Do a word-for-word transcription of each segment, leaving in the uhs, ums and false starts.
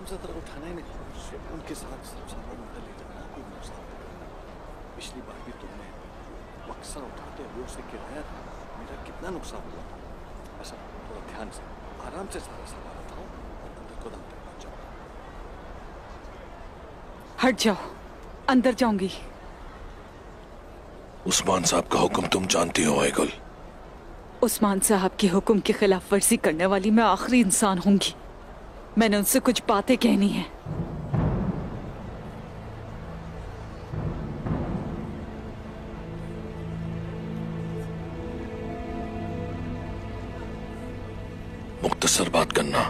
हरामजादा को उठाना ही नहीं, उनके साथ सिर्फ सारा मुद्दा ले जाना कोई मसला नहीं। पिछली बार भी तुमने बक्सा उठाते हुए उसे गिराया था, मेरा कितना नुकसान हुआ था। ऐसा थोड़ा ध्यान से आराम से सारा सामान उठाओ और अंदर गोदाम तक पहुंच जाओ। हट जाओ, अंदर जाऊंगी। उस्मान साहब का हुक्म तुम जानती हो आइगुल। उस्मान साहब के हुक्म की खिलाफ वर्जी करने वाली मैं आखिरी इंसान होंगी। मैंने उनसे कुछ बातें कहनी है। मुख्तसर बात करना।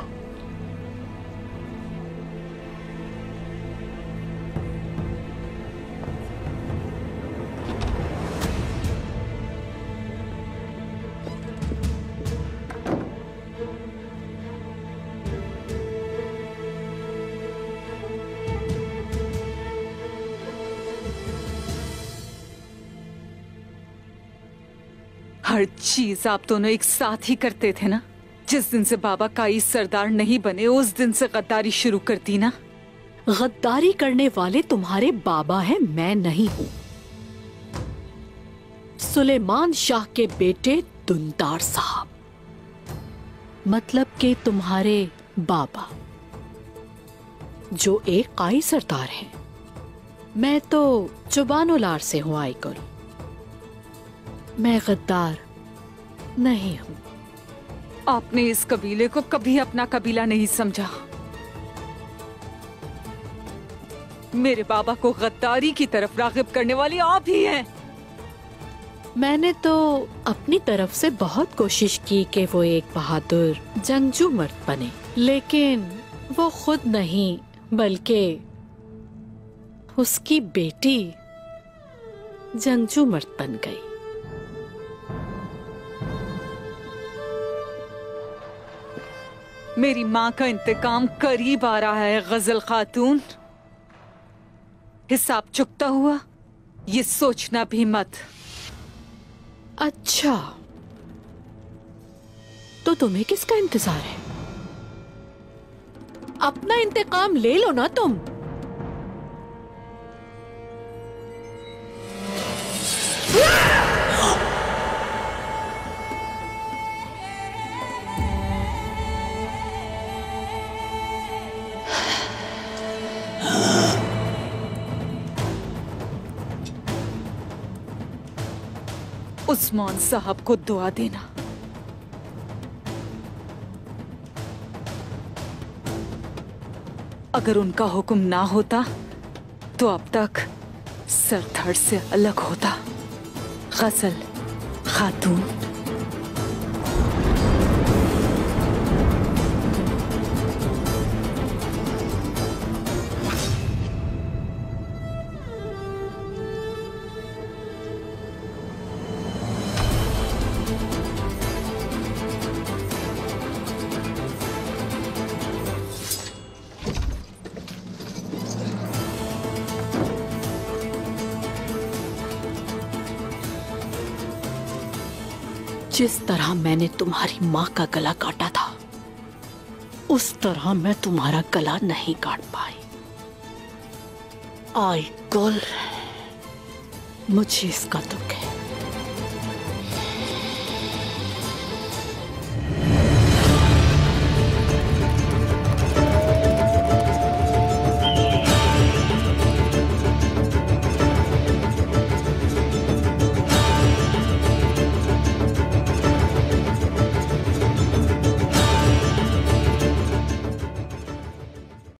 हर चीज आप दोनों एक साथ ही करते थे ना। जिस दिन से बाबा काई सरदार नहीं बने उस दिन से गद्दारी शुरू कर दी ना। गद्दारी करने वाले तुम्हारे बाबा हैं, मैं नहीं हूँ। सुलेमान शाह के बेटे दुंदार साहब, मतलब के तुम्हारे बाबा जो एक काई सरदार हैं। मैं तो जुबानुलार से हूँ आइगुल, मैं गद्दार नहीं हूँ। आपने इस कबीले को कभी अपना कबीला नहीं समझा। मेरे बाबा को गद्दारी की तरफ रागिब करने वाली आप ही हैं। मैंने तो अपनी तरफ से बहुत कोशिश की कि वो एक बहादुर जंगजू मर्द बने, लेकिन वो खुद नहीं बल्कि उसकी बेटी जंगजू मर्द बन गई। मेरी माँ का इंतकाम करीब आ रहा है गजल खातून। हिसाब चुकता हुआ ये सोचना भी मत। अच्छा, तो तुम्हें किसका इंतजार है? अपना इंतकाम ले लो ना तुम। उस्मान साहब को दुआ देना। अगर उनका हुक्म ना होता तो अब तक सरधड़ से अलग होता। गजल खातून। जिस तरह मैंने तुम्हारी माँ का गला काटा था उस तरह मैं तुम्हारा गला नहीं काट पाई। आइगुल, मुझे इसका दुख है।